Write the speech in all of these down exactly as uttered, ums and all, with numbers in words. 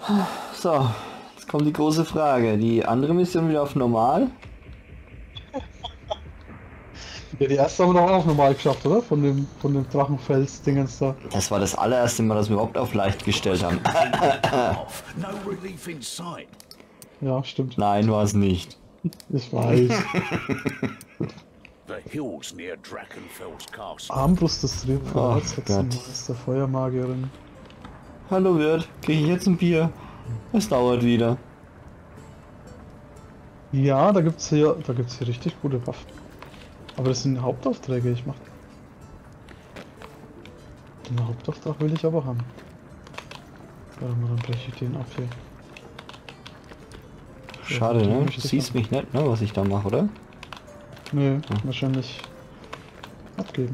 So, jetzt kommt die große Frage. Die andere Mission wieder auf normal? Ja, die erste haben wir doch auch normal geschafft, oder? Von dem, von dem Drachenfels-Dingens da. Das war das allererste Mal, dass wir überhaupt auf leicht gestellt haben. Ja, stimmt. Nein, war es nicht. Ich weiß. Armbrust des Triumphats, Oh Gott. Hexenmeister, Feuermagierin. Hallo Wirt, kriege ich jetzt ein Bier? Es dauert wieder. Ja, da gibt's hier, da gibt's hier richtig gute Waffen. Aber das sind Hauptaufträge, ich mach. Den Hauptauftrag will ich aber haben. Warte mal, dann breche ich den ab hier. Schade, Ja, ne? möchte Du ich siehst haben. mich nicht, ne, was ich da mache, oder? Nö, Hm. wahrscheinlich abgeben.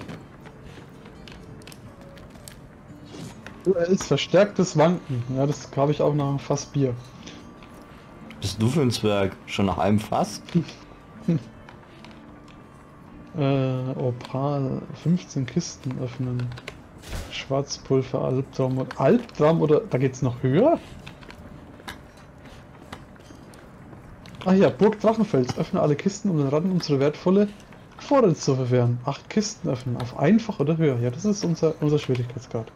Duells verstärktes Wanken. Ja, das habe ich auch nach einem Fass Bier. Was bist du für ein Zwerg? Schon nach einem Fass? Äh, Opal, fünfzehn Kisten öffnen. Schwarzpulver, Albtraum und Albtraum oder da geht's noch höher? Ah ja, Burg Drachenfels. Öffne alle Kisten, um den Ratten unsere wertvolle Vorräte zu verwehren. Acht Kisten öffnen. Auf einfach oder höher. Ja, das ist unser, unser Schwierigkeitsgrad.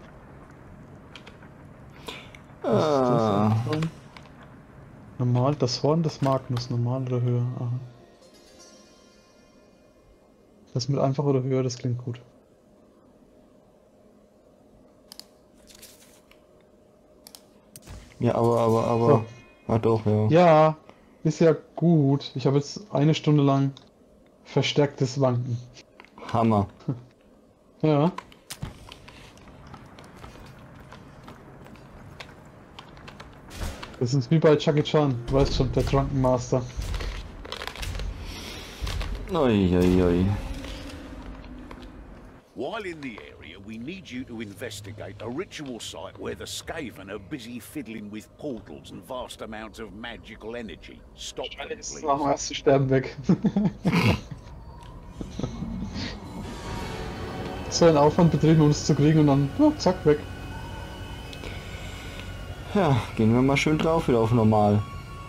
Was ist das? Ah. Albtraum? Normal, das Horn des Magnus. Normal oder höher. Aha. Das mit einfach oder höher, das klingt gut. Ja, aber, aber, aber. So. Ah doch, ja. Ja, ist ja gut. Ich habe jetzt eine Stunde lang verstärktes Wanken. Hammer. Ja. Das ist wie bei Chucky Chan, du weißt schon, der Drunken Master. Oi, oi, oi. While in the area, we need you to investigate a ritual site where the Skaven are busy fiddling with portals and vast amounts of magical energy. Stop them, Jetzt please. nach dem ersten Sterben weg. So einen Aufwand betrieben, um es zu kriegen und dann, ja, zack, weg. Ja, gehen wir mal schön drauf wieder auf normal.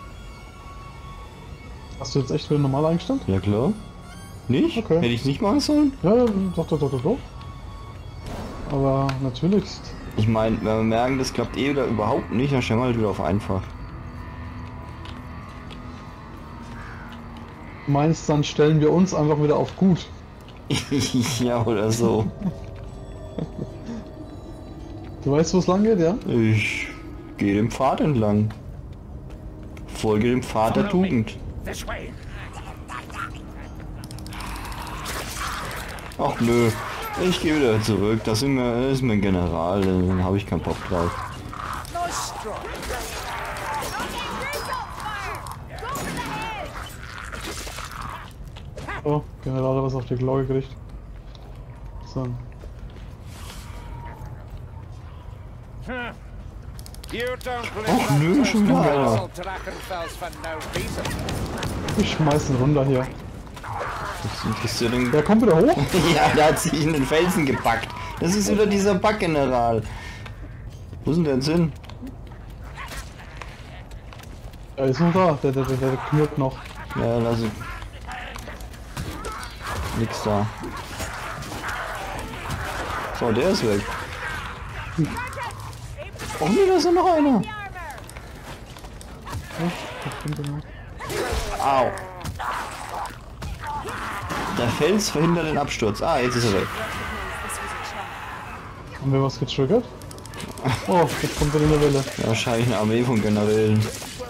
Hast du jetzt echt wieder normal eingestellt? Ja klar. Nicht? Okay. Hätte ich nicht machen sollen? Ja, ja, doch, doch, doch, doch, doch. Aber natürlich. Ich meine, wenn wir merken, das klappt eh wieder überhaupt nicht, dann stellen wir halt wieder auf einfach. Du meinst, dann stellen wir uns einfach wieder auf gut. Ja, oder so. Du weißt, wo es lang geht, ja? Ich gehe dem Pfad entlang. Folge dem Pfad der Tugend. This way. Ach nö, ich gehe wieder zurück. Das ist mir, das ist mir ein General, dann habe ich keinen Bock drauf. Nice strike. Oh, General hat was auf die Glocke gekriegt. So. You don't Ach nö, schon wieder einer. Drachenfels for no reason. Ich schmeiß ihn runter hier. Das interessiert den... Der kommt wieder hoch? Ja, der hat sich in den Felsen gepackt. Das ist wieder dieser Bug-General. Wo ist denn der jetzt hin? Er ist noch da, der, der, der, der knurrt noch. Ja, lass ich. Nix da. So, der ist weg. Oh nee, da ist ja noch einer. Au. Der Fels verhindert den Absturz. Ah, jetzt ist er weg. Haben wir was getriggert? Oh, jetzt kommt er in der Welle. Ja, wahrscheinlich eine Armee von Generälen.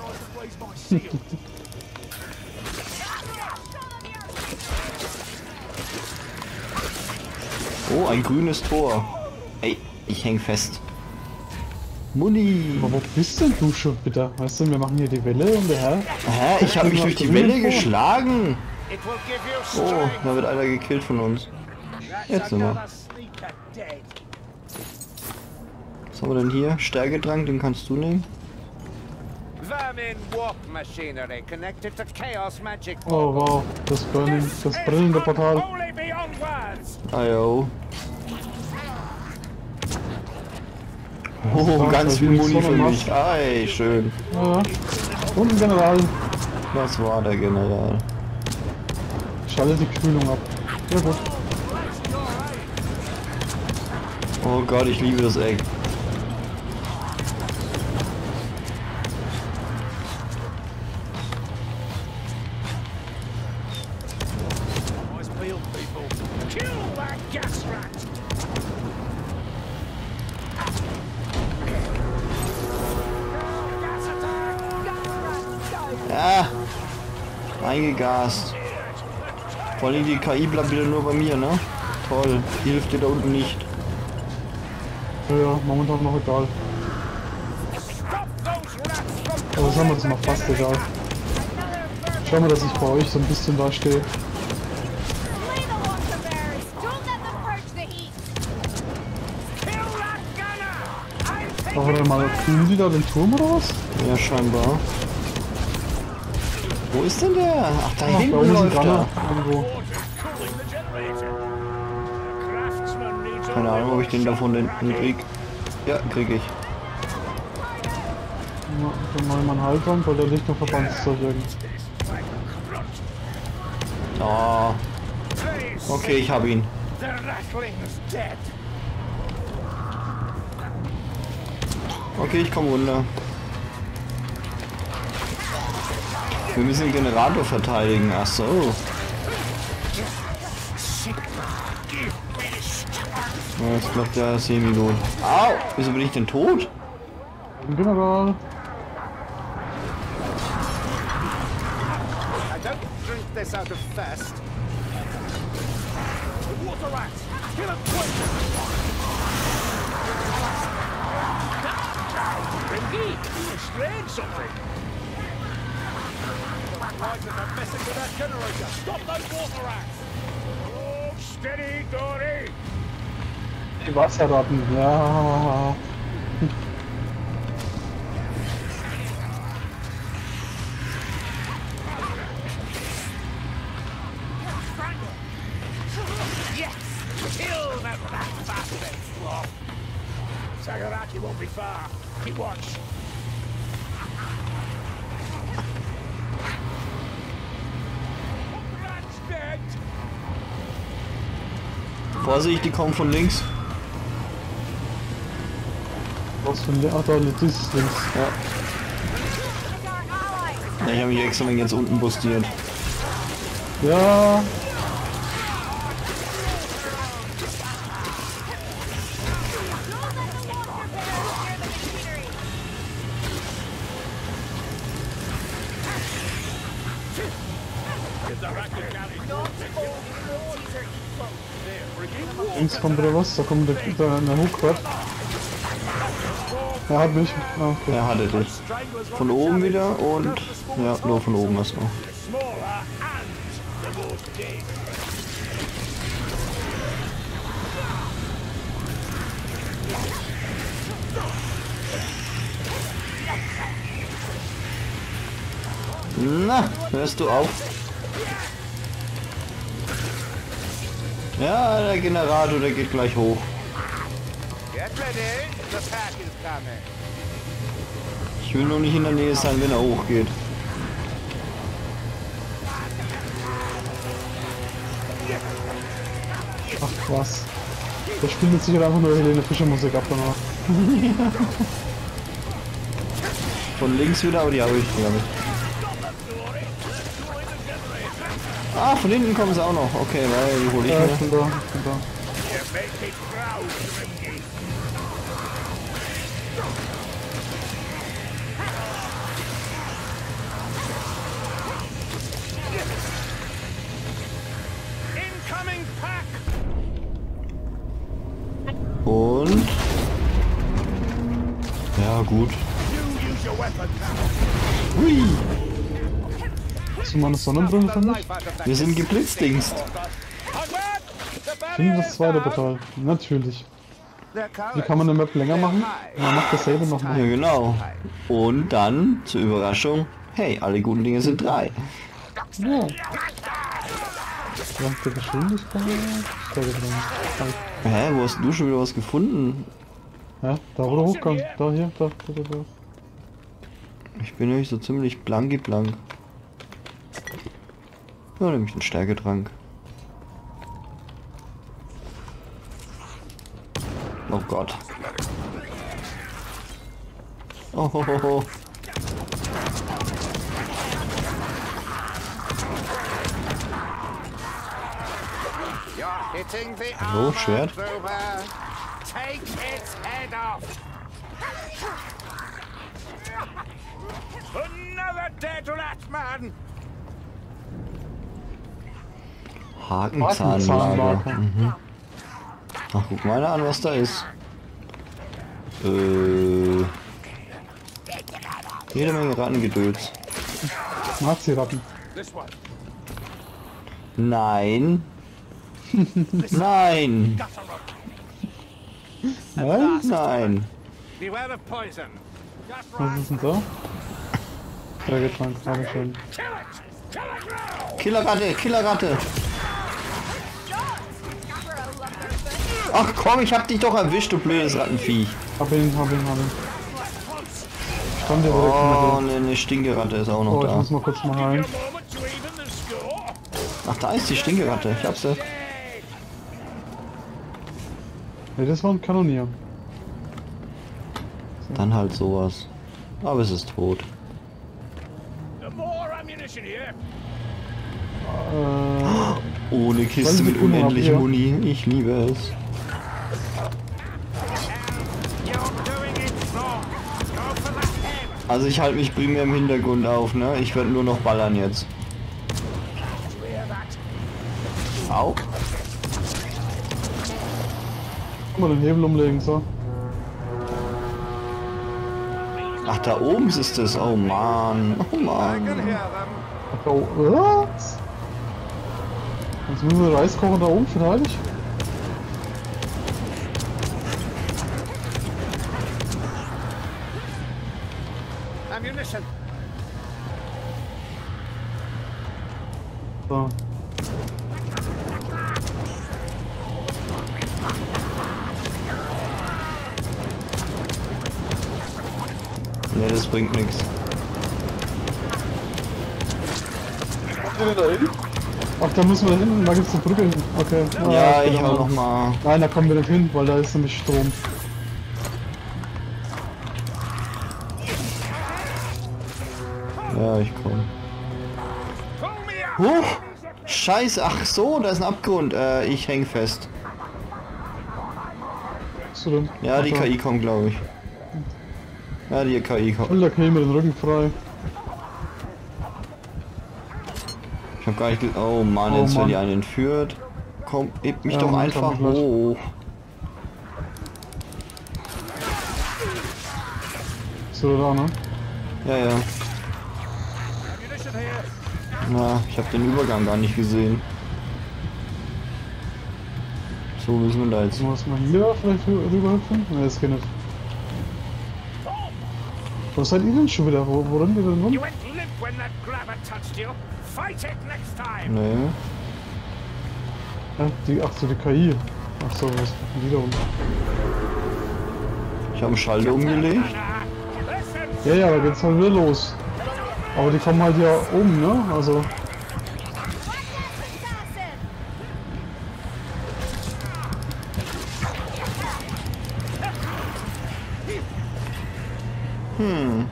Oh, ein grünes Tor. Ey, ich häng fest. Muni. Aber wo bist denn du schon bitte? Weißt du, wir machen hier die Welle und der Herr. Hä? Ich habe mich durch die Welle geschlagen. It will give you Oh, strength. da wird einer gekillt von uns. Jetzt sind wir. Another sneaker dead. Was haben wir denn hier? Stärkedrang, den kannst du nehmen. Vermin warp machinery connected to chaos magic. Oh wow, das Burning, das brillende Portal. Holy beyond words. Ah jo. Oh, Das ganz war's, viel also Muni nichts für von mich. Ei, schön. Ja. Und ein General. Das war der General. Schalte die Kühlung ab. Ja gut. Oh Gott, ich liebe das Egg. Ja, eingegast. Vor allem die K I bleibt wieder nur bei mir, ne? Toll, hilft dir da unten nicht. Ja, ja, momentan noch egal. Aber das haben wir das mal fast egal. Schau mal, dass ich bei euch so ein bisschen da stehe. Ach, warte mal, kühlen die da den Turm oder was? Ja, scheinbar. Wo ist denn der? Ach, da Ach, hinten da oben läuft sind er. Gunner irgendwo. Keine Ahnung, ob ich den da von hinten krieg. Ja, krieg ich. Ja, dann mach ich mal einen Halt dran, weil der liegt noch Verbandszeug irgendwie. Oh. Okay, ich hab ihn. Okay, ich komme runter. Wir müssen den Generator verteidigen. Ach so. Ja, das klappt ja semi-gut. Au! Wieso bin ich denn tot? Ein General. I don't drink this out of thirst. The water rats! Kill them quick! Ringy, you strange something. The lights are messing with that generator. Stop those water rats! Oh, steady, Dory! Die Wasserratten, ja. Yes! Kill them rat bastards, Sloth! Sagaraki won't be far. Keep watch. Rat's dead! Vorsicht, die kommen von links. Was für ein... Ach, da liegt dieses links. Ja. Ja, ich habe mich extra jetzt unten bustiert. Ja. Links kommt wieder was, da kommt der, der, der Hochquad. Er hat mich. Ah, okay. Er hatte dich. Von oben wieder und... Ja, nur von oben erst noch. Smaller and the more dead. Na, hörst du auf? Ja, der Generator, der geht gleich hoch. Get ready, the pack is coming. Ich will nur nicht in der Nähe sein, wenn er hochgeht. Ach was. Der spielt mit Sicherheit einfach nur Helene Fischer Musik ab danach. Von links wieder, aber die habe ich, glaube ich. Ah, von hinten kommen sie auch noch. Okay, weil die hole ich Ja, ich mir. bin da, ich bin da. You make me proud, Ringy. Incoming pack! Und... Ja, gut. You use your weapon now. Hui! Hast du mal eine Sonnenbrille für mich? Wir sind geblitzdingst. Finden das zweite Portal. Natürlich. Wie kann man eine Map länger machen? Man macht dasselbe Ja, nochmal. genau. Und dann, zur Überraschung, hey, alle guten Dinge sind drei. Ja. Ja, der Geschwindigkeit. Sehr gut. Hä, wo hast du schon wieder was gefunden? Ja, da wo du hochkommst. Da, hier, da, da, da, da. Ich bin nämlich so ziemlich blanki blank. Ja, nämlich einen Stärketrank. Oh Gott. Oh, ho, ho, ho. Hallo, Schwert? Take its head off. Another dead rat, man. Hakenzahnlager. Mhm. Ach, guck mal an, was da ist. Äh, jede Menge Rattengedöns. Nazi-Ratten. Nein. Nein. Nein? Nein. Beware of poison. Just Was ist denn da? Stärketrank, habe ich schon. Killerratte, Killerratte. Ach komm, ich hab dich doch erwischt, du blödes Rattenviech. Hab ihn, hab ihn, hab ihn. Stand ja direkt Oh, in der ne, eine Stinkeratte ist auch noch Oh, ich da. muss mal kurz mal rein. Ach, da ist die Stinkeratte. Ich hab's ja. Ne, das war ein Kanonier. Dann halt sowas. Aber es ist tot. more ammunition here. Äh, Ohne Kiste mit Sekunden unendlich ab hier. Muni. Ich liebe es. You're doing it wrong. Go for the head. Also ich halte mich primär im Hintergrund auf, ne? Ich werde nur noch ballern jetzt. Au. guck mal den Hebel umlegen, so. Ach, da oben ist es. Oh Mann. Oh Mann. Ach, oh, was? Jetzt müssen wir Reis kochen da oben, vielleicht? Ammunition. So. Ne, das bringt nichts. Ach, da müssen wir hin, da gibt's eine Brücke hin. Okay. Ah, Ja, ich genau. hau noch mal. Nein, da kommen wir nicht hin, weil da ist nämlich Strom. Ja, ich komm. Huch! Scheiße, ach so, da ist ein Abgrund. Äh, ich häng fest. Was du denn? Ja, die Ach, K I kommt, glaube ich. Ja, die K I kommt. Alter, kriegen wir den Rücken frei. Ich hab gar nicht ge Oh Mann, Oh jetzt wird Mann. die eine entführt. Komm, heb mich Ja, doch Mann, einfach komm gleich. hoch. So, da, ne? Ja, ja. Ammunition here. Na, ich habe den Übergang gar nicht gesehen. So müssen wir da jetzt. Muss man hier vielleicht rü- rüberhüpfen? Ne, das geht nicht. Wo seid ihr denn schon wieder? Wo, wo rennen wir denn rum? You went limp when that grabber touched you. Fight it next time. Nee. Ja, die, ach so, die K I. Ach so, was machen die da unten? Ich habe einen Schalter umgelegt. Listen. Ja, ja, da geht's halt wieder los. Aber die kommen halt ja oben, ne? Also. Hm.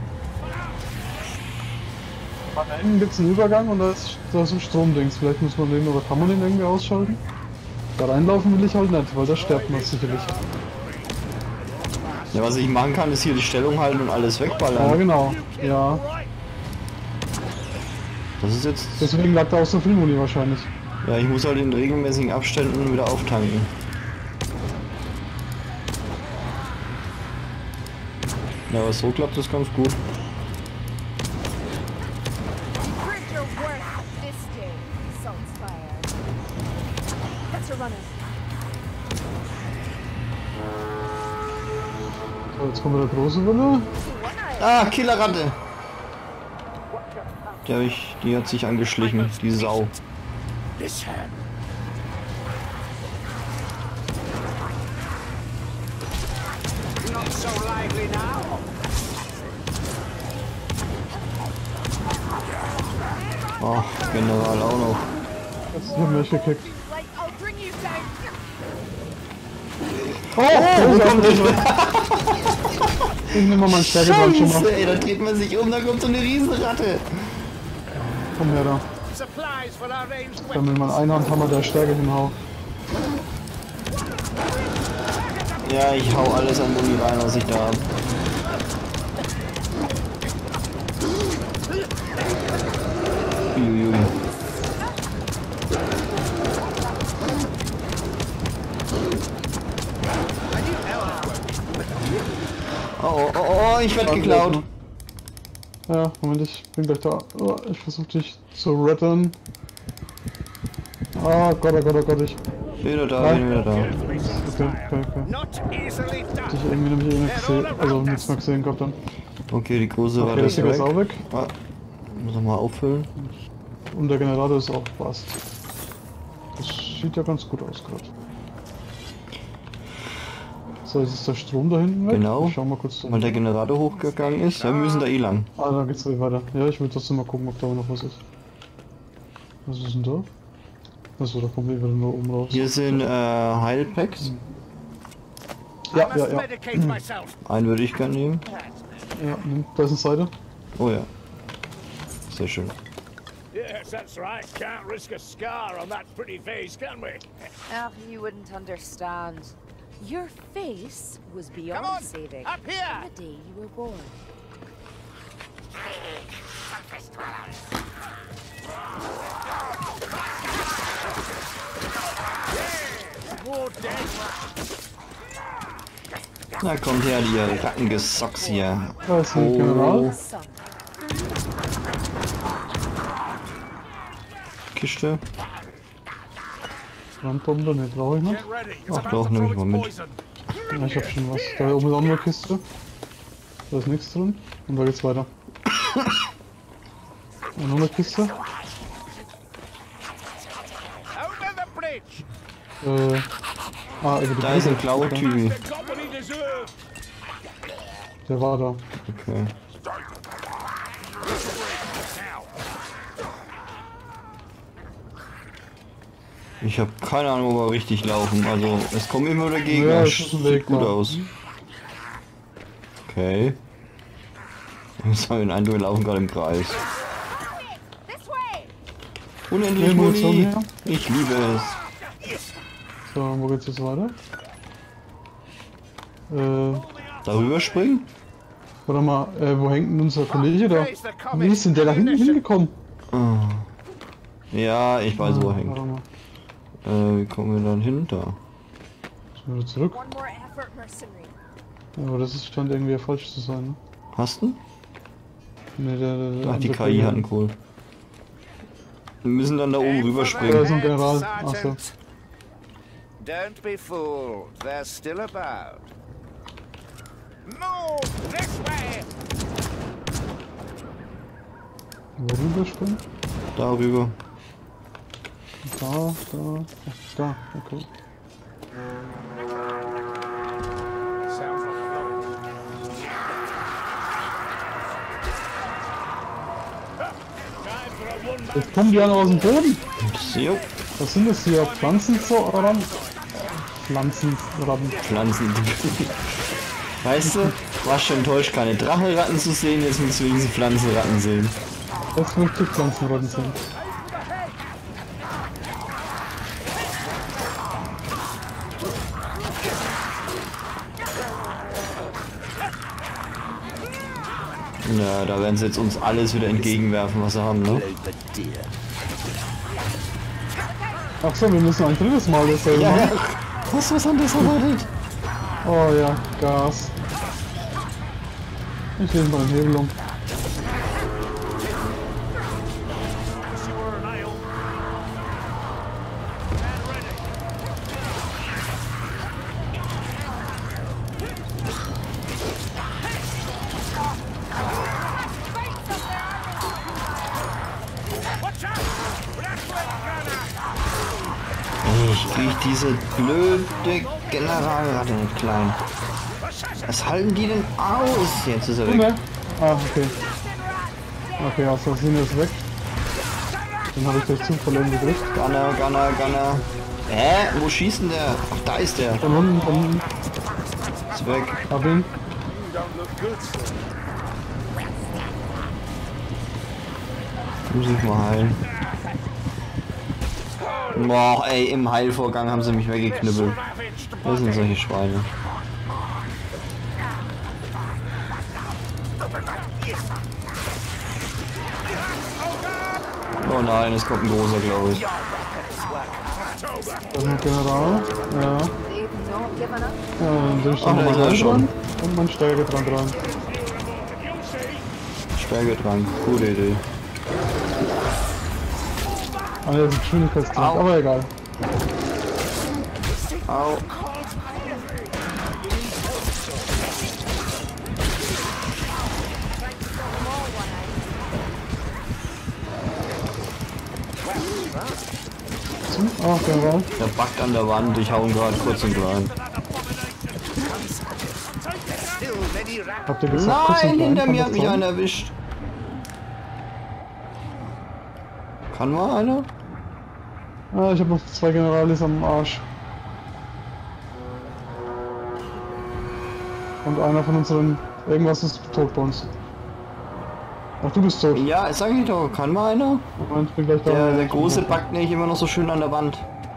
Da hinten gibt's einen Übergang und da ist, da ist ein Stromdings. Vielleicht muss man den oder kann man den irgendwie ausschalten? Da reinlaufen will ich halt nicht, weil da stirbt man sicherlich. Ja, was ich machen kann, ist hier die Stellung halten und alles Ja, wegballern. genau. Ja. Das ist jetzt. Deswegen lag da auch so viel Muni wahrscheinlich. Ja, ich muss halt in regelmäßigen Abständen wieder auftanken. Ja, aber so klappt das ganz gut. Prove your worth this day, Saltspire. That's a runner. So, jetzt kommt der große Wille. Ah, Killerratte! Die, hab ich, die hat sich angeschlichen, die Sau. Listen. Oh, General auch noch. Jetzt haben wir mich gekickt. Like, I'll bring you down. Oh, wo kommt der? Ich nehme mal meinen Stärkebrand schon Scheiße, mal. ey, da dreht man sich um, da kommt so eine Riesenratte. Komm her da. Supplies for our ranged Dann mit meinem Einhandhammer der Stärke hinhau. Ja, ich hau alles an Muni rein, was ich da hab. Uiuiui. Oh, oh, oh, oh, ich werd geklaut. Ja, Moment, ich bin gleich da. Oh, ich versuche dich zu retten. Oh Gott, oh Gott, oh Gott, ich. Wieder da, Nein. wieder da. Okay, okay, okay. Not easily Ich done. irgendwie nämlich eh nichts gesehen, also nichts mehr gesehen gehabt dann. Okay, die große Okay, Ratte das ist hier ist auch weg. weg. Ah, muss noch mal auffüllen. Und der Generator ist auch fast. Das sieht ja ganz gut aus gerade. So, jetzt ist der Strom da hinten weg. Genau. Ich schau mal kurz da. Weil der Generator hochgegangen ist. Ja, wir müssen da eh lang. Ah, da geht's gleich weiter. Ja, ich will trotzdem mal gucken, ob da noch was ist. Was ist denn da? Achso, da kommt wieder nur oben raus. Hier sind äh, Heilpacks. I Ja, must ja, ja. medicate myself. Einen würde ich gerne nehmen. Ja, nimm. Da ist eine Seite. Oh ja. Sehr schön. Yes, that's right. Can't risk a scar on that pretty face, can we? Ach, you wouldn't understand. Your face was beyond Come on, saving. up here. On the day you were born. More dead. Na kommt her, die Rattengesocks hier. Da ist ein General. Son. Kiste. Brandbombe, ne, brauche ich noch. Get ready. It's Ach about doch, to nehm ich throw mal its mit. poison. Ja, ich hab schon was. Da oben ist auch noch eine Kiste. Da ist nichts drin. Und da geht's weiter. Und noch eine Kiste. Over the bridge. Äh. Ah, über die Da ist ein Brücke. blauer Typ. The company deserved. Der war da. Okay. Now, Ich habe keine Ahnung, wo wir richtig laufen. Also, es kommen immer wieder Gegner. Ja, es ist ein Sieht Weg gut da. aus. Okay. Ich habe den Eindruck, wir laufen gerade im Kreis. This way! Unendlich Nee, Munition Muni. her. Ich liebe es. So, wo geht's jetzt weiter? Äh, Darüber springen? warte mal, äh, wo hängt denn unser Kollege da? Wie ist denn der da hinten hingekommen? Oh. Ja, ich weiß, wo er hängt. Warte mal. Äh, wie kommen wir dann hin? Da. Müssen wir wieder zurück? One more effort, mercenary. Ja, aber das ist, scheint irgendwie falsch zu sein, ne? Hast du? Ne, der, der, der Ach, die andere K I Kollege- hat einen Kohl. Wir müssen dann da oben rüber Ja, springen. ist ein General. Ach so. Sergeant. Don't be fooled. They're still about. Move this way. Wo rüber springen? Darüber. Da, da, ach, da, okay. Sounds like a lot. Time for a one-man Jetzt kommen die alle aus dem Boden. Jo, Was sind das hier? Pflanzenratten? Pflanzenratten. Pflanzen. Weißt du, war schon enttäuscht, keine Drachenratten zu sehen, jetzt müssen wir diese Pflanzenratten sehen. Das möchte ich Pflanzenratten sein. Ja, da werden sie jetzt uns alles wieder entgegenwerfen, was sie haben, ne? Ach so, wir müssen ein drittes Mal dasselbe Ja, ja. machen. Was, was anderes erwartet? Oh ja, Gas. Ich lege mal den Hebel um. you were an ale. And ready. Watch out! Flashlight gunner! Ich krieg diese blöde Generalratte nicht klein. Assassin! Was halten die denn aus? Jetzt ist er Junge. weg. Ah, okay. Okay, aus Versehen ist weg. Dann habe ich durch Zufall irgendwie gedrückt. Gunner, Gunner, Gunner. Hä? Wo schießt denn der? Ach, da ist der. Von unten, von unten. Ist weg. Hab ihn. Muss ich mal heilen. Boah, ey, im Heilvorgang haben sie mich weggeknüppelt. Das sind solche Schweine. Oh nein, es kommt ein großer, glaube ich. Das ist ein General. Ja. They've not given up. Ja, dann bin ich Ach, dann da nochmal ist er rein schon. dran. Und mein Stärketrank dran. Stärketrank, gute Idee. Ah, der ist ein Geschwindigkeitstrank, Au. aber egal. Au. Ach, General. Der backt an der Wand, ich hau ihn gerade kurz und klein. Habt ihr gesagt, kurz und Nein, klein, hinter kann mir das hat mich sein? einer erwischt. Kann mal einer? Ah, ich habe noch zwei Generalis am Arsch. Und einer von unseren... Irgendwas ist tot bei uns. Ach, du bist tot. Ja, sag ich doch, kann mal einer? Moment, ich bin gleich da. Der, der große backt nicht immer noch so schön an der Wand.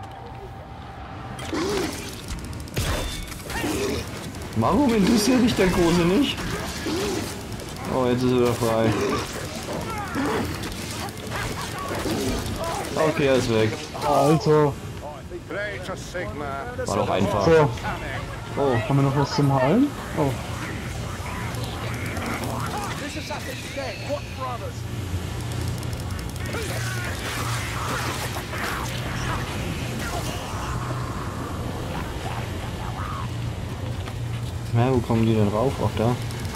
Warum interessiert dich der große nicht? Oh, jetzt ist er wieder frei. Okay, er ist weg. Also, War doch einfach. so. Oh, Haben wir noch was zum Heilen? Oh. na, wo kommen die denn rauf? Auch da.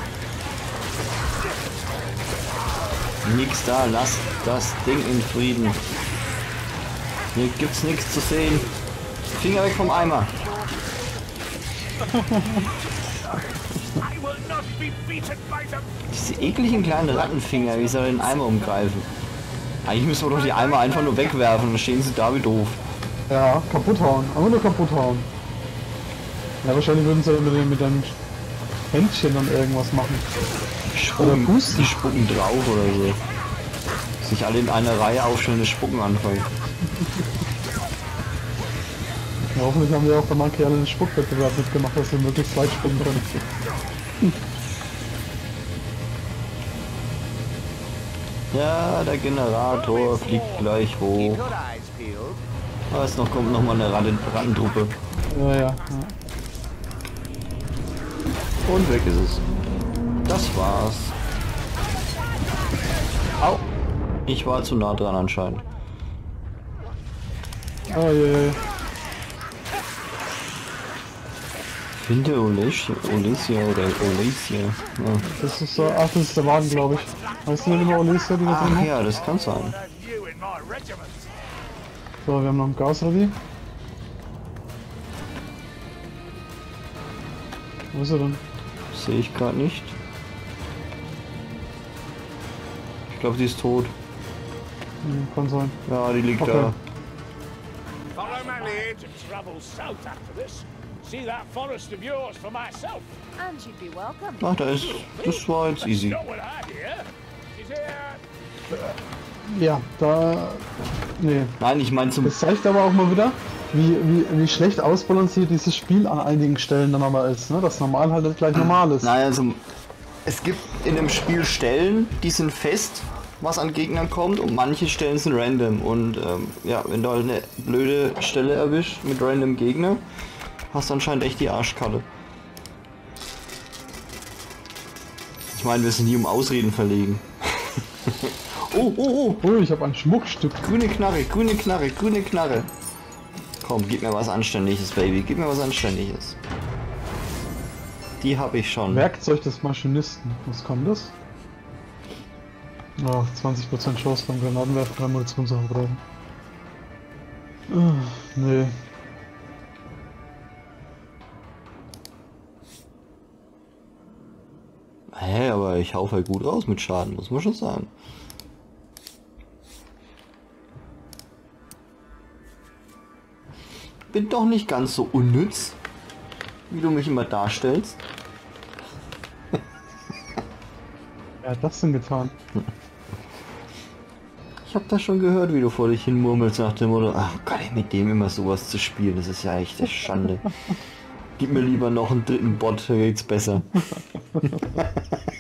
Nix da, lasst das Ding in Frieden. Hier gibt's nichts zu sehen. Finger weg vom Eimer. Diese ekligen kleinen Rattenfinger, wie soll den Eimer umgreifen? Eigentlich müssen wir doch die Eimer einfach nur wegwerfen, dann stehen sie da wie doof. Ja, kaputt hauen. Aber nur kaputt hauen. Ja, wahrscheinlich würden sie mit dem, mit dem Händchen dann irgendwas machen. Spucken, pusten. die spucken drauf oder so. Sich alle in einer Reihe aufstellen, das Spucken anfangen. Ja, hoffentlich haben wir auch bei manchen alle den Spuckwettbewerb mitgemacht, dass wir möglichst weit spucken können. Ja, der Generator fliegt gleich hoch. Aber es noch kommt noch mal eine Ratten, Rattentruppe. Ja, ja, ja. Und weg ist es. Das war's. Au! Ich war zu nah dran anscheinend. Oh, je, je. Finde Olesia, Olesia oder Olesia. Ja. Das ist so, ach, das ist der Wagen, glaube ich. Weißt du nicht immer Olesia, die da drin Ach hat? ja, das kann sein. So, wir haben noch ein Gasradi. Wo ist er denn? Sehe ich gerade nicht. Ich glaube, die ist tot. Hm, kann sein. Ja, die liegt Okay. da. Follow my lead and travel south after this. See that forest of yours for myself. And you'd be welcome. Ach, da ist. Das war jetzt easy. Not what I hear. She's here. Ja, da... Nee. Nein, ich meine zum. Das zeigt aber auch mal wieder, wie, wie, wie schlecht ausbalanciert dieses Spiel an einigen Stellen dann aber ist, ne? Das normal halt nicht gleich normal ist. Nein, also es gibt in dem Spiel Stellen, die sind fest, was an Gegnern kommt, und manche Stellen sind random. Und ähm, ja, wenn du halt eine blöde Stelle erwischst mit random Gegner, hast du anscheinend echt die Arschkarte. Ich meine, wir sind nie um Ausreden verlegen. oh, oh, oh! Oh, ich habe ein Schmuckstück. Grüne Knarre, grüne Knarre, grüne Knarre. Komm, gib mir was Anständiges, Baby. Gib mir was Anständiges. Die habe ich schon. Werkzeug des Maschinisten. Was kommt das? Ach, zwanzig Prozent Chance beim Granatenwerfer drei Munition zu verbrauchen. Ah, nee. aber ich hau halt gut raus mit Schaden, muss man schon sagen. Bin doch nicht ganz so unnütz, wie du mich immer darstellst. Wer hat das denn getan? Ich habe das schon gehört, wie du vor dich hin murmelst nach dem Motto, ach Gott, ey, mit dem immer sowas zu spielen, das ist ja echt eine Schande. Gib mir lieber noch einen dritten Bot, da geht's besser.